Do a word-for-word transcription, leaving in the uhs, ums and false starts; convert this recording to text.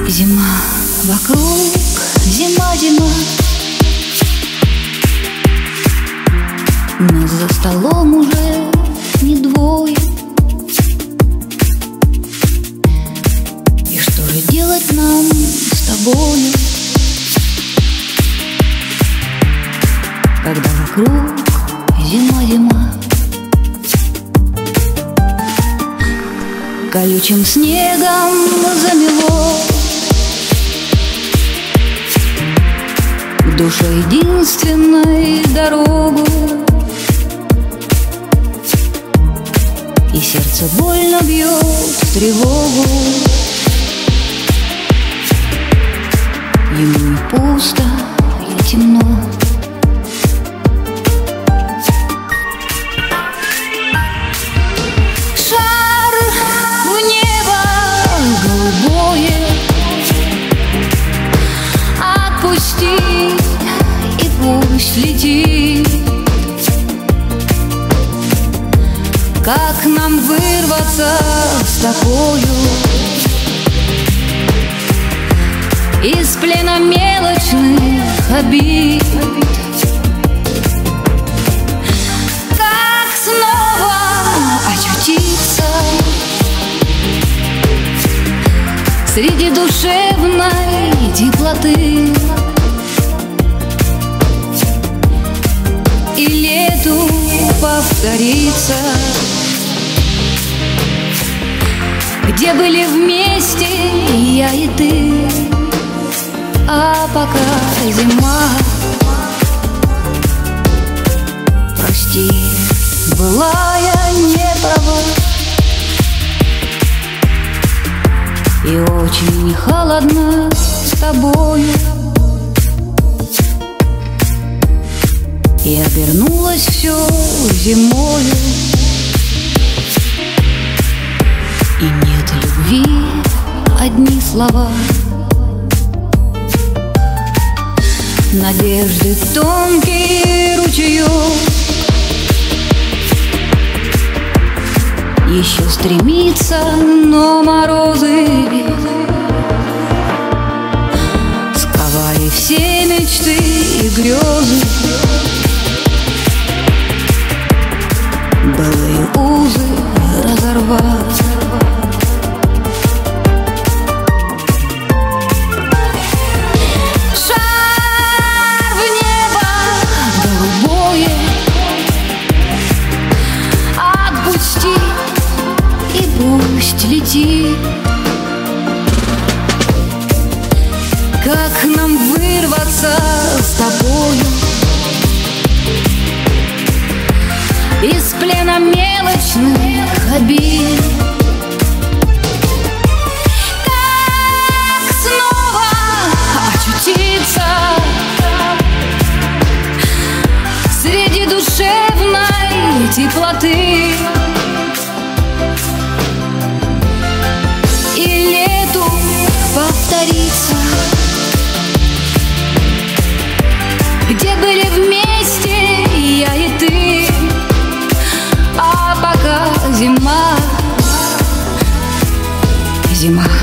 Зима вокруг, зима, зима. Нас за столом уже не двое. И что же делать нам с тобою, когда вокруг зима, зима? Колючим снегом замело в душе единственной дорогу, и сердце больно бьет в тревогу. Ему и пусто, и темно. Шар в небо голубое отпусти, и пусть летит. Как нам вырваться с тобою из плена мелочных обид? Как снова очутиться среди душевной теплоты и лету повториться, где были вместе я и ты. А пока зима, прости, была я не права, и очень холодно с тобою, и обернулось все зимою. И нет любви, одни слова, надежды тонкий ручеек еще стремится, но морозы сковали все мечты и грезы. Былые узы разорвать. Пусть летит. Как нам вырваться с тобою из плена мелочных обид? Как снова очутиться среди душевной теплоты повториться, где были вместе я и ты. А пока зима, зима.